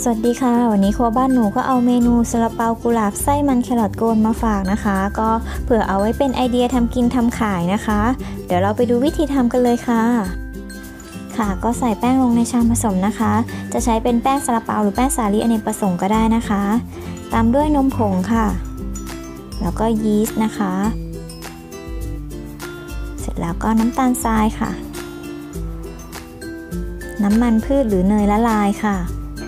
วัสดีค่ะวันนี้ครัวบ้านหนูก็เอาเมนูซาลาเปากุหลาบไส้มันแครอทโกนมาฝากนะคะก็เผื่อเอาไว้เป็นไอเดียทำกินทำขายนะคะเดี๋ยวเราไปดูวิธีทำกันเลยค่ะก็ใส่แป้งลงในชามผสมนะคะจะใช้เป็นแป้งซาลาเปาหรือแป้งสาลีอเนกประสงค์ก็ได้นะคะตามด้วยนมผงค่ะแล้วก็ยีสต์นะคะเสร็จแล้วก็น้ำตาลทรายค่ะน้ำมันพืชหรือเนยละลายค่ะ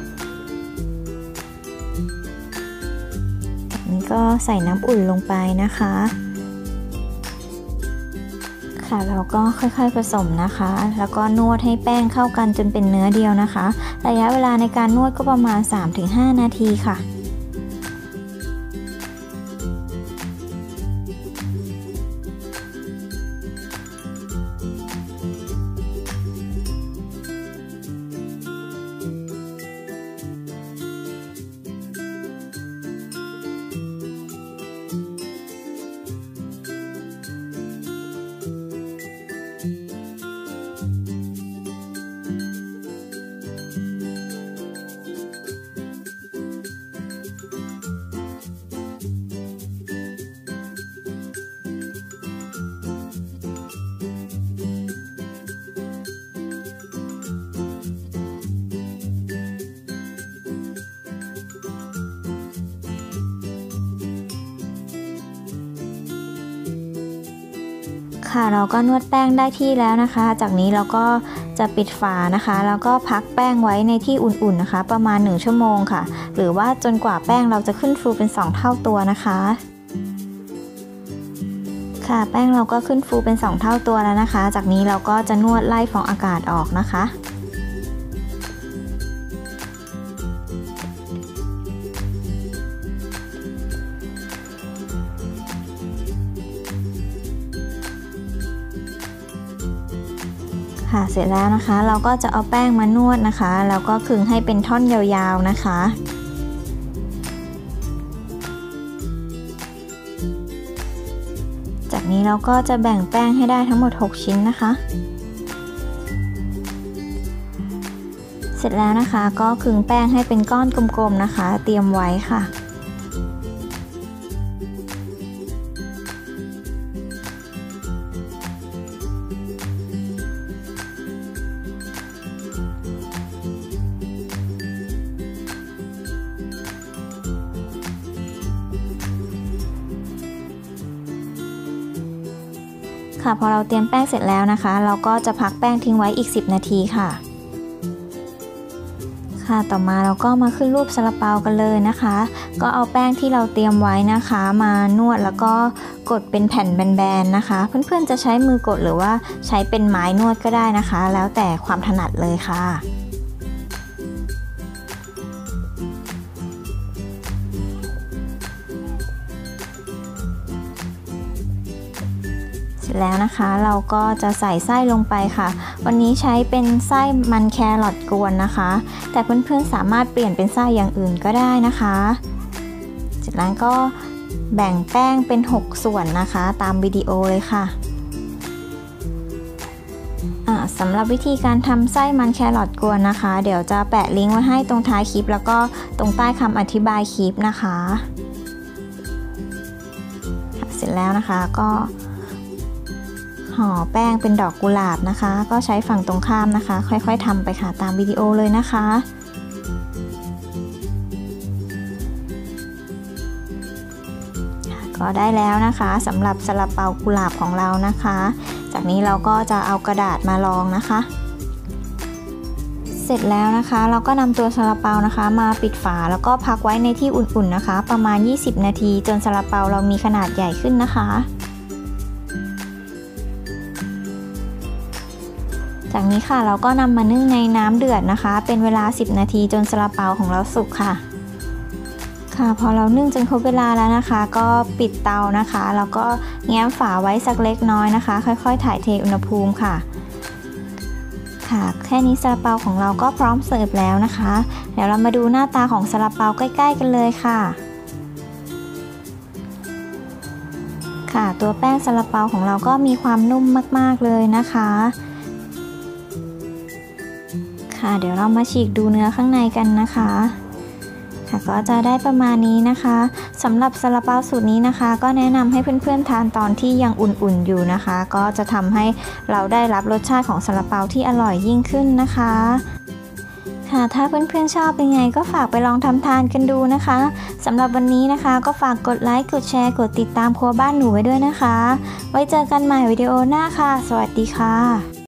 นี่ก็ใส่น้ำอุ่นลงไปนะคะเราก็ค่อยๆผสมนะคะแล้วก็นวดให้แป้งเข้ากันจนเป็นเนื้อเดียวนะคะระยะเวลาในการนวดก็ประมาณ 3-5 นาทีค่ะเราก็นวดแป้งได้ที่แล้วนะคะจากนี้เราก็จะปิดฝานะคะแล้วก็พักแป้งไว้ในที่อุ่นๆนะคะประมาณ1 ชั่วโมงค่ะหรือว่าจนกว่าแป้งเราจะขึ้นฟูเป็น2 เท่าตัวนะคะแป้งเราก็ขึ้นฟูเป็น2 เท่าตัวแล้วนะคะจากนี้เราก็จะนวดไล่ฟองอากาศออกนะคะเสร็จแล้วนะคะเราก็จะเอาแป้งมานวดนะคะแล้วก็ขึงให้เป็นท่อนยาวๆนะคะจากนี้เราก็จะแบ่งแป้งให้ได้ทั้งหมด6 ชิ้นนะคะเสร็จแล้วนะคะก็ขึงแป้งให้เป็นก้อนกลมๆนะคะเตรียมไว้ค่ะพอเราเตรียมแป้งเสร็จแล้วนะคะเราก็จะพักแป้งทิ้งไว้อีก10 นาทีค่ะต่อมาเราก็มาขึ้นรูปซาลาเปากันเลยนะคะก็เอาแป้งที่เราเตรียมไว้นะคะมานวดแล้วก็กดเป็นแผ่นแบนๆนะคะเพื่อนๆจะใช้มือกดหรือว่าใช้เป็นไม้นวดก็ได้นะคะแล้วแต่ความถนัดเลยค่ะแล้วนะคะเราก็จะใส่ไส้ลงไปค่ะวันนี้ใช้เป็นไส้มันแครอทกวนนะคะแต่เพื่อนๆสามารถเปลี่ยนเป็นไส้อย่างอื่นก็ได้นะคะจากนั้นก็แบ่งแป้งเป็น6 ส่วนนะคะตามวิดีโอเลยค่ะสำหรับวิธีการทำไส้มันแครอทกวนนะคะเดี๋ยวจะแปะลิงก์ไว้ให้ตรงท้ายคลิปแล้วก็ตรงใต้คำอธิบายคลิปนะคะเสร็จแล้วนะคะก็ห่อแป้งเป็นดอกกุหลาบนะคะก็ใช้ฝั่งตรงข้ามนะคะค่อยๆทำไปค่ะตามวิดีโอเลยนะคะก็ได้แล้วนะคะสำหรับซาลาเปากุหลาบของเรานะคะจากนี้เราก็จะเอากระดาษมารองนะคะเสร็จแล้วนะคะเราก็นำตัวซาลาเปานะคะมาปิดฝาแล้วก็พักไว้ในที่อุ่นๆนะคะประมาณ20 นาทีจนซาลาเปาเรามีขนาดใหญ่ขึ้นนะคะจากนี้ค่ะเราก็นำมานึ่งในน้ำเดือดนะคะเป็นเวลา10 นาทีจนซาลาเปาของเราสุกค่ะพอเรานึ่งจนครบเวลาแล้วนะคะก็ปิดเตานะคะแล้วก็แง้มฝาไว้สักเล็กน้อยนะคะค่อยๆถ่ายเทอุณหภูมิค่ะแค่นี้ซาลาเปาของเราก็พร้อมเสิร์ฟแล้วนะคะเดี๋ยวเรามาดูหน้าตาของซาลาเปาใกล้ๆกันเลยค่ะตัวแป้งซาลาเปาของเราก็มีความนุ่มมากๆเลยนะคะเดี๋ยวเรามาฉีกดูเนื้อข้างในกันนะคะค่ะก็จะได้ประมาณนี้นะคะสำหรับซาลาเปาสูตรนี้นะคะก็แนะนำให้เพื่อนๆทานตอนที่ยังอุ่นๆอยู่นะคะก็จะทำให้เราได้รับรสชาติของซาลาเปาที่อร่อยยิ่งขึ้นนะคะค่ะถ้าเพื่อนๆชอบเป็นไงก็ฝากไปลองทำทานกันดูนะคะสำหรับวันนี้นะคะก็ฝากกดไลค์กดแชร์กดติดตามครัวบ้านหนูไว้ด้วยนะคะไว้เจอกันใหม่วิดีโอหน้าค่ะสวัสดีค่ะ